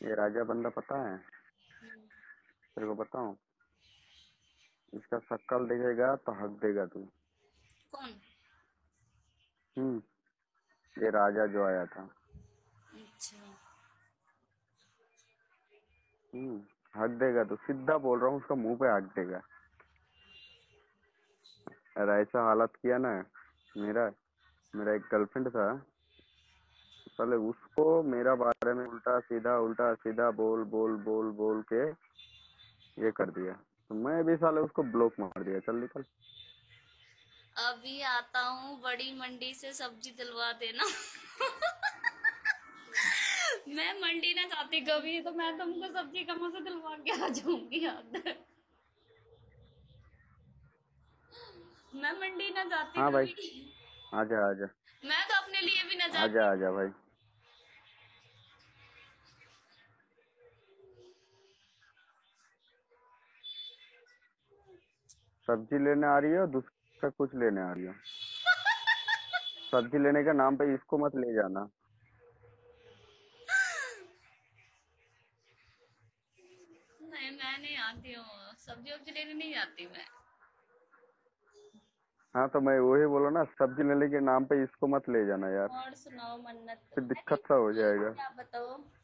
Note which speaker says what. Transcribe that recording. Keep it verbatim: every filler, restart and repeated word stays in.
Speaker 1: ये राजा बंदा पता है?
Speaker 2: हम्म।
Speaker 1: तेरे को बताऊं? इसका शक्ल दिखेगा तो हक देगा तू।
Speaker 2: कौन?
Speaker 1: हम्म। ये राजा जो आया था।
Speaker 2: अच्छा।
Speaker 1: हम्म। हक देगा तो सीधा बोल रहा हूँ, उसका मुंह पे हक देगा। अरे ऐसा हालत किया ना। मेरा मेरा एक गर्लफ्रेंड था। पहले उसको मेरा बारे में उल्टा सीधा उल्टा सीधा बोल बोल बोल बोल के ये कर दिया। तो मैं भी साले उसको ब्लॉक मार दिया, चल निकल।
Speaker 2: अभी आता हूँ बड़ी मंडी से सब्जी दिलवा देना। मैं मंडी ना जाती कभी तो मैं तुमको सब्जी कहाँ से दिलवा के आ जाऊंगी याद। मैं मंडी ना जाती
Speaker 1: हाँ भाई।
Speaker 2: कभी।
Speaker 1: आजा आजा।
Speaker 2: मैं तो अपने लिए भी ना
Speaker 1: आजा
Speaker 2: जाती।
Speaker 1: आजा भाई। सब्जी लेने आ रही हो, दूसरा कुछ लेने आ रही हो? सब्जी लेने के नाम पे इसको मत ले जाना।
Speaker 2: नहीं मैं नहीं आती हूँ, सब्जी वब्जी लेने नहीं आती मैं।
Speaker 1: हाँ तो मैं वही बोला ना, सब्जी लेने के नाम पे इसको मत ले जाना यार।
Speaker 2: और सुनाओ मन्नत,
Speaker 1: फिर
Speaker 2: अरे
Speaker 1: दिक्कत सा हो जाएगा।
Speaker 2: क्या बताओ।